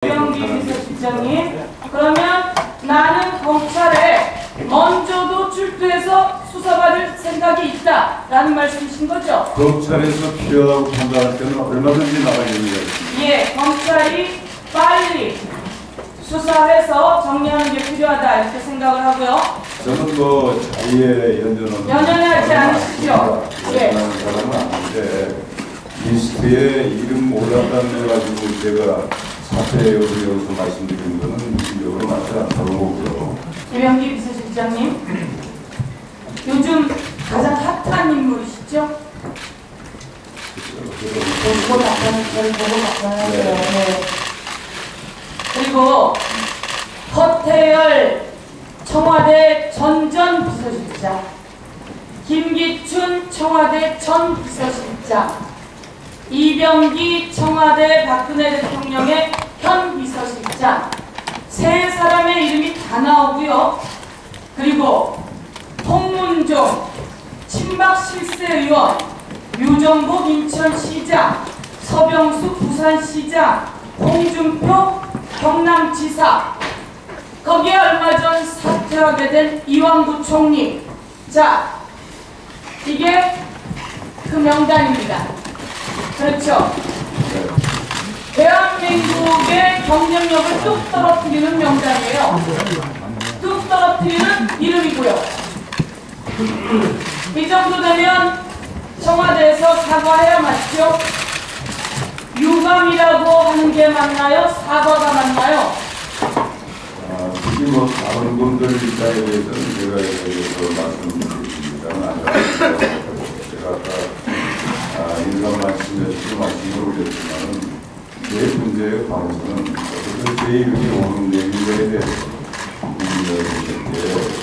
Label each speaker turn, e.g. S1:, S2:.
S1: 김영기 비서실장님, 그러면 나는 검찰에 먼저도 출두해서 수사받을 생각이 있다라는 말씀이신 거죠?
S2: 검찰에서 필요하다고 판단할 때는 얼마든지 나가겠습니다.
S1: 예, 검찰이 빨리 수사해서 정리하는 게 필요하다 이렇게 생각을 하고요.
S2: 저는 뭐 자의에
S1: 연연하지 않으시죠? 예.
S2: 사람은 아닌데 리스트에 이름 올랐다는 거 가지고 제가 사퇴 여기서 말씀드린 거는 인적으로 맞지 않다고 보고요.
S1: 김영기 비서실장님, 요즘 가장 핫한 인물이시죠? 보고 답변하세요. 네. 그리고 허태열 청와대 전 비서실장, 김기춘 청와대 전 비서실장, 이병기 청와대 박근혜 대통령의 현 비서실장, 세 사람의 이름이 다 나오고요. 그리고 홍문종 친박 실세의원, 유정복 인천시장, 서병수 부산시장, 홍준표 경남지사, 거기에 얼마 전 사퇴하게 된 이완구 총리. 자, 이게 그 명단입니다. 그렇죠? 대한민국의 경쟁력을 뚝 떨어뜨리는 명단이에요. 뚝 떨어뜨리는 이름이고요. 이 정도 되면 청와대에서 사과해야 맞죠? 유감이라고 하는 게 맞나요? 사과가 맞나요?
S2: 특히 뭐 다른 분들 입장에 대해서는 제가 여기서 말씀드리겠습니다. 제가 아까 인사 말씀에서도 말씀을 올렸지만은 제 문제에 관해서는 어쨌든 제 이름이 오는 내용에 대해서 문제가 있을 때